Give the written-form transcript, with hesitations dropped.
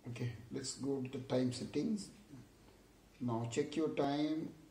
Okay, let's go to the time settings. Now check your time